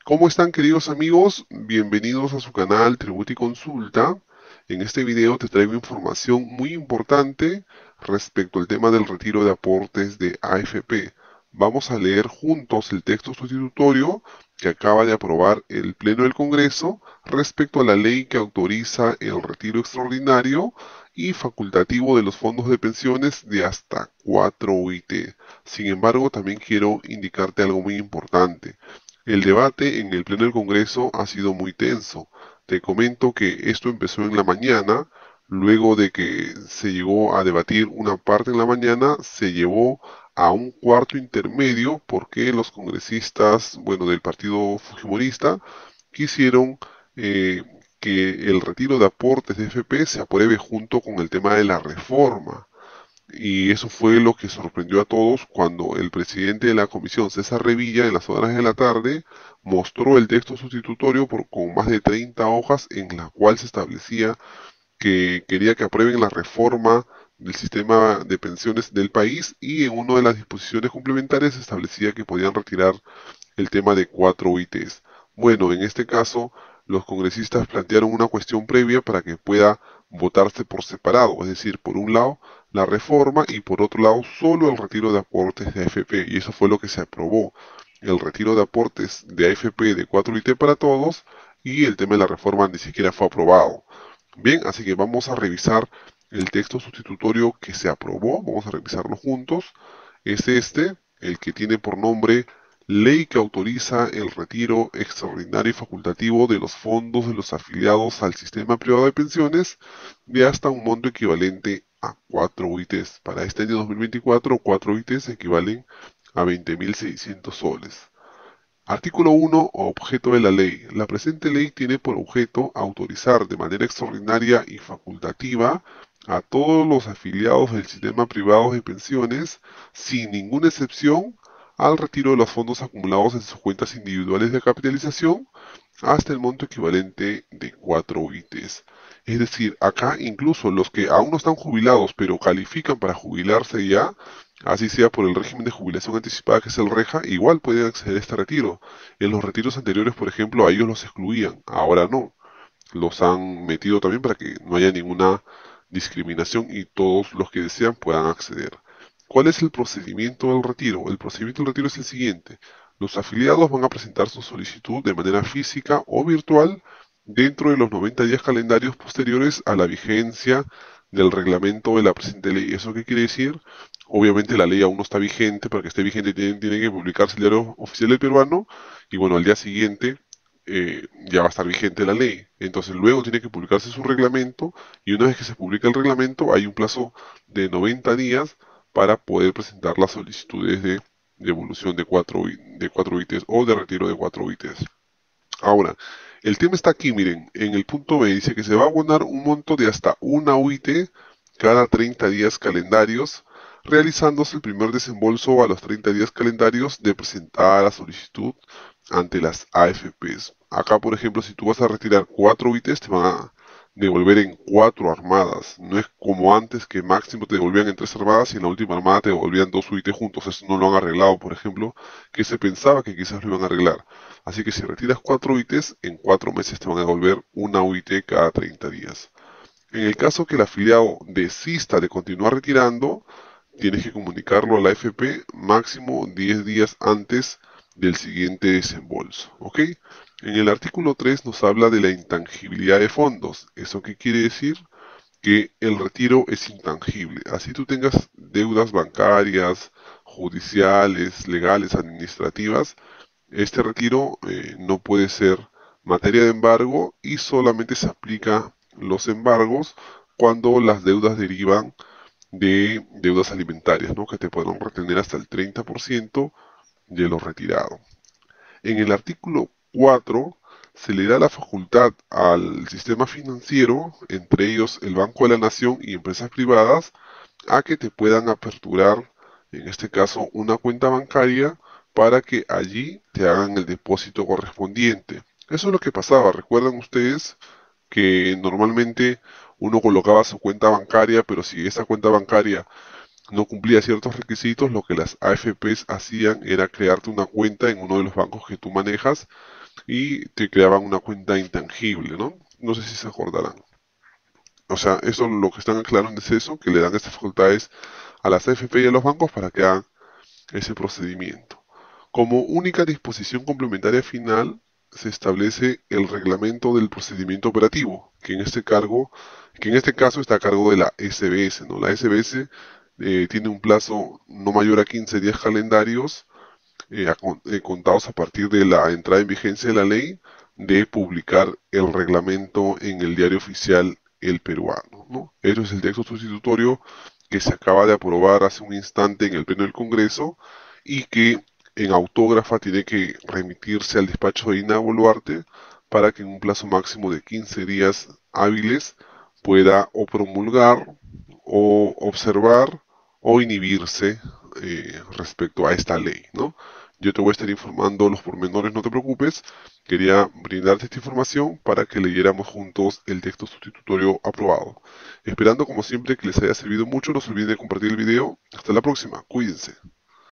¿Cómo están, queridos amigos? Bienvenidos a su canal Tributo y Consulta. En este video te traigo información muy importante respecto al tema del retiro de aportes de AFP. Vamos a leer juntos el texto sustitutorio que acaba de aprobar el Pleno del Congreso respecto a la ley que autoriza el retiro extraordinario y facultativo de los fondos de pensiones de hasta 4 UIT. Sin embargo, también quiero indicarte algo muy importante. El debate en el Pleno del Congreso ha sido muy tenso. Te comento que esto empezó en la mañana, luego de que se llegó a debatir una parte en la mañana, se llevó a un cuarto intermedio porque los congresistas, bueno, del partido fujimorista quisieron eh, que el retiro de aportes de FP se apruebe junto con el tema de la reforma. Y eso fue lo que sorprendió a todos cuando el presidente de la comisión, César Revilla, en las horas de la tarde, mostró el texto sustitutorio con más de 30 hojas en la cual se establecía que quería que aprueben la reforma del sistema de pensiones del país y en una de las disposiciones complementarias se establecía que podían retirar el tema de 4 UITs. Bueno, en este caso, los congresistas plantearon una cuestión previa para que pueda votarse por separado, es decir, por un lado la reforma y por otro lado solo el retiro de aportes de AFP, y eso fue lo que se aprobó, el retiro de aportes de AFP de 4 UIT para todos y el tema de la reforma ni siquiera fue aprobado. Bien, así que vamos a revisar el texto sustitutorio que se aprobó, vamos a revisarlo juntos. Es este, el que tiene por nombre Ley que autoriza el retiro extraordinario y facultativo de los fondos de los afiliados al sistema privado de pensiones de hasta un monto equivalente a 4 UITs. Para este año 2024, 4 UITs equivalen a 20.600 soles. Artículo 1. Objeto de la ley. La presente ley tiene por objeto autorizar de manera extraordinaria y facultativa a todos los afiliados del sistema privado de pensiones, sin ninguna excepción, al retiro de los fondos acumulados en sus cuentas individuales de capitalización hasta el monto equivalente de 4 UITs. Es decir, acá incluso los que aún no están jubilados pero califican para jubilarse ya, así sea por el régimen de jubilación anticipada que es el REJA, igual pueden acceder a este retiro. En los retiros anteriores, por ejemplo, a ellos los excluían, ahora no. Los han metido también para que no haya ninguna discriminación y todos los que desean puedan acceder. ¿Cuál es el procedimiento del retiro? El procedimiento del retiro es el siguiente. Los afiliados van a presentar su solicitud de manera física o virtual dentro de los 90 días calendarios posteriores a la vigencia del reglamento de la presente ley. ¿Eso qué quiere decir? Obviamente la ley aún no está vigente, para que esté vigente tiene que publicarse el diario oficial del peruano y bueno, al día siguiente ya va a estar vigente la ley. Entonces luego tiene que publicarse su reglamento y una vez que se publica el reglamento hay un plazo de 90 días para poder presentar las solicitudes de devolución de 4 ITs o de retiro de 4 ITs. Ahora, el tema está aquí, miren, en el punto B dice que se va a abonar un monto de hasta una UIT cada 30 días calendarios, realizándose el primer desembolso a los 30 días calendarios de presentar la solicitud ante las AFPs. Acá, por ejemplo, si tú vas a retirar 4 UITs, te van a devolver en 4 armadas. No es como antes que máximo te devolvían en 3 armadas y en la última armada te devolvían 2 UITs juntos. Eso no lo han arreglado, por ejemplo, que se pensaba que quizás lo iban a arreglar. Así que si retiras 4 UITs, en 4 meses te van a devolver una UIT cada 30 días. En el caso que el afiliado desista de continuar retirando, tienes que comunicarlo a la AFP máximo 10 días antes del siguiente desembolso. ¿Ok? En el artículo 3 nos habla de la intangibilidad de fondos. ¿Eso qué quiere decir? Que el retiro es intangible. Así tú tengas deudas bancarias, judiciales, legales, administrativas, este retiro no puede ser materia de embargo y solamente se aplica los embargos cuando las deudas derivan de deudas alimentarias, ¿no? Que te podrán retener hasta el 30% de lo retirado. En el artículo 4 se le da la facultad al sistema financiero, entre ellos el Banco de la Nación y empresas privadas, a que te puedan aperturar, en este caso, una cuenta bancaria para que allí te hagan el depósito correspondiente. Eso es lo que pasaba. ¿Recuerdan ustedes que normalmente uno colocaba su cuenta bancaria, pero si esa cuenta bancaria no cumplía ciertos requisitos, lo que las AFPs hacían era crearte una cuenta en uno de los bancos que tú manejas y te creaban una cuenta intangible, ¿no? No sé si se acordarán. O sea, eso lo que están aclarando es eso, que le dan estas facultades a las AFP y a los bancos para que hagan ese procedimiento. Como única disposición complementaria final, se establece el reglamento del procedimiento operativo, que en este caso está a cargo de la SBS, ¿no? La SBS tiene un plazo no mayor a 15 días calendarios contados a partir de la entrada en vigencia de la ley de publicar el reglamento en el diario oficial El Peruano, ¿no? Eso es el texto sustitutorio que se acaba de aprobar hace un instante en el Pleno del Congreso y que en autógrafa tiene que remitirse al despacho de Ina Boluarte para que en un plazo máximo de 15 días hábiles pueda o promulgar o observar o inhibirse respecto a esta ley, ¿no? Yo te voy a estar informando los pormenores, no te preocupes. Quería brindarte esta información para que leyéramos juntos el texto sustitutorio aprobado. Esperando como siempre que les haya servido mucho, no se olviden de compartir el video. Hasta la próxima, cuídense.